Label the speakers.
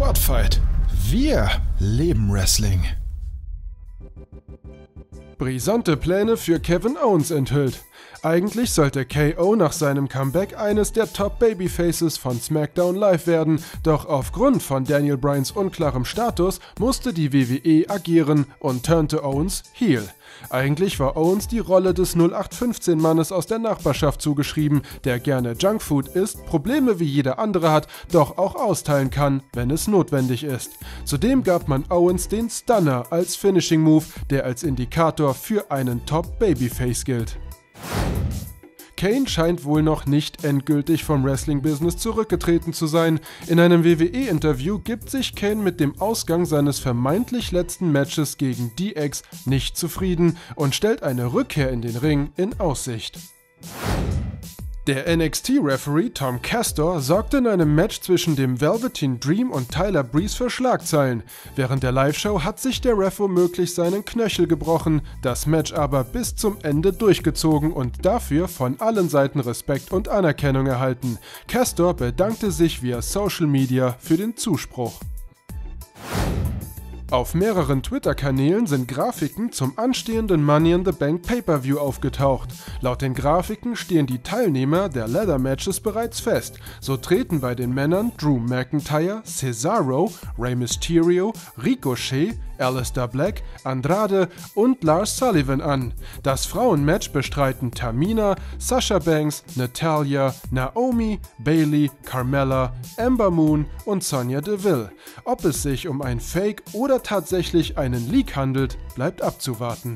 Speaker 1: Spotfight. Wir leben Wrestling.
Speaker 2: Brisante Pläne für Kevin Owens enthüllt. Eigentlich sollte KO nach seinem Comeback eines der Top-Babyfaces von SmackDown Live werden, doch aufgrund von Daniel Bryans unklarem Status musste die WWE agieren und turnte Owens heel. Eigentlich war Owens die Rolle des 0815-Mannes aus der Nachbarschaft zugeschrieben, der gerne Junkfood isst, Probleme wie jeder andere hat, doch auch austeilen kann, wenn es notwendig ist. Zudem gab man Owens den Stunner als Finishing-Move, der als Indikator für einen Top-Babyface gilt. Kane scheint wohl noch nicht endgültig vom Wrestling-Business zurückgetreten zu sein. In einem WWE-Interview gibt sich Kane mit dem Ausgang seines vermeintlich letzten Matches gegen DX nicht zufrieden und stellt eine Rückkehr in den Ring in Aussicht. Der NXT-Referee Tom Castor sorgte in einem Match zwischen dem Velveteen Dream und Tyler Breeze für Schlagzeilen. Während der Live-Show hat sich der Ref womöglich seinen Knöchel gebrochen, das Match aber bis zum Ende durchgezogen und dafür von allen Seiten Respekt und Anerkennung erhalten. Castor bedankte sich via Social Media für den Zuspruch. Auf mehreren Twitter-Kanälen sind Grafiken zum anstehenden Money in the Bank Pay-Per-View aufgetaucht. Laut den Grafiken stehen die Teilnehmer der Ladder-Matches bereits fest. So treten bei den Männern Drew McIntyre, Cesaro, Rey Mysterio, Ricochet, Aleister Black, Andrade und Lars Sullivan an. Das Frauenmatch bestreiten Tamina, Sasha Banks, Natalya, Naomi, Bayley, Carmella, Ember Moon und Sonya Deville. Ob es sich um ein Fake oder tatsächlich einen Leak handelt, bleibt abzuwarten.